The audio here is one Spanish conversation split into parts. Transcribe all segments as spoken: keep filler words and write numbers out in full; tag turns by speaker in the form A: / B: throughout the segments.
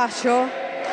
A: fallo.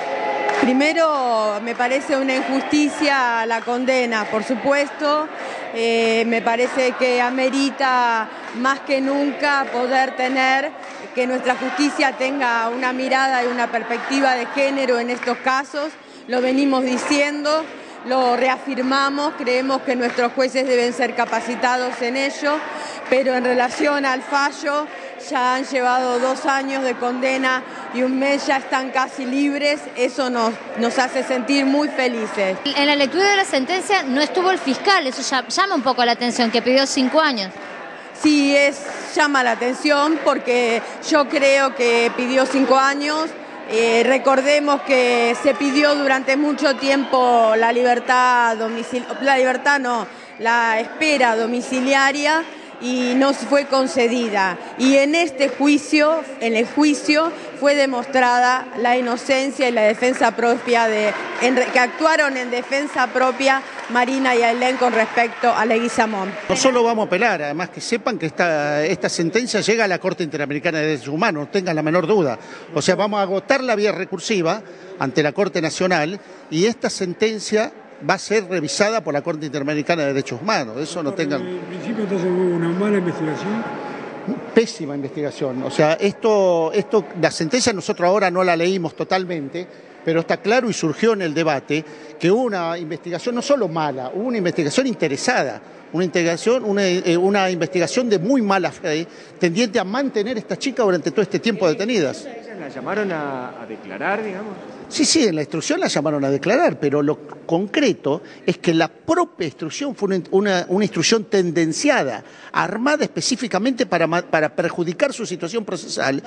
A: Primero, me parece una injusticia la condena, por supuesto. Eh, me parece que amerita más que nunca poder tener, que nuestra justicia tenga una mirada y una perspectiva de género en estos casos. Lo venimos diciendo, lo reafirmamos, creemos que nuestros jueces deben ser capacitados en ello, pero en relación al fallo, ya han llevado dos años de condena y un mes ya están casi libres. Eso nos, nos hace sentir muy felices.
B: En la lectura de la sentencia no estuvo el fiscal, eso ya, llama un poco la atención, que pidió cinco años.
A: Sí, es, llama la atención porque yo creo que pidió cinco años. Eh, recordemos que se pidió durante mucho tiempo la libertad domiciliaria, la libertad no, la espera domiciliaria, y no fue concedida. Y en este juicio, en el juicio, fue demostrada la inocencia y la defensa propia de, en, que actuaron en defensa propia Marina y Ailén con respecto a Leguizamón.
C: No solo vamos a apelar, además que sepan que esta, esta sentencia llega a la Corte Interamericana de Derechos Humanos, no tengan la menor duda. O sea, vamos a agotar la vía recursiva ante la Corte Nacional y esta sentencia va a ser revisada por la Corte Interamericana de Derechos Humanos. Eso no tengan.
D: En principio, entonces hubo una mala investigación.
C: Pésima investigación. O sea, esto, esto, la sentencia nosotros ahora no la leímos totalmente, pero está claro y surgió en el debate que hubo una investigación no solo mala, hubo una investigación interesada, una investigación, una, eh, una investigación de muy mala fe, tendiente a mantener a esta chica durante todo este tiempo detenidas.
E: ¿Ellas la llamaron a, a declarar, digamos?
C: Sí, sí, en la instrucción la llamaron a declarar, pero lo concreto es que la propia instrucción fue una, una, una instrucción tendenciada, armada específicamente para, para perjudicar su situación procesal.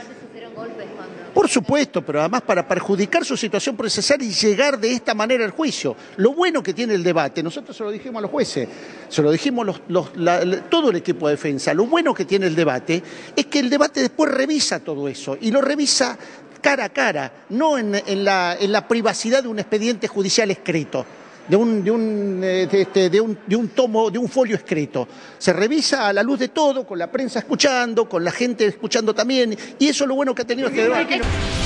C: Por supuesto, pero además para perjudicar su situación procesal y llegar de esta manera al juicio. Lo bueno que tiene el debate, nosotros se lo dijimos a los jueces, se lo dijimos los, los, la, la, todo el equipo de defensa, lo bueno que tiene el debate es que el debate después revisa todo eso y lo revisa cara a cara, no en, en, la, en la privacidad de un expediente judicial escrito, de un, de, un, de, de, de, un, de un tomo, de un folio escrito. Se revisa a la luz de todo, con la prensa escuchando, con la gente escuchando también, y eso es lo bueno que ha tenido este debate.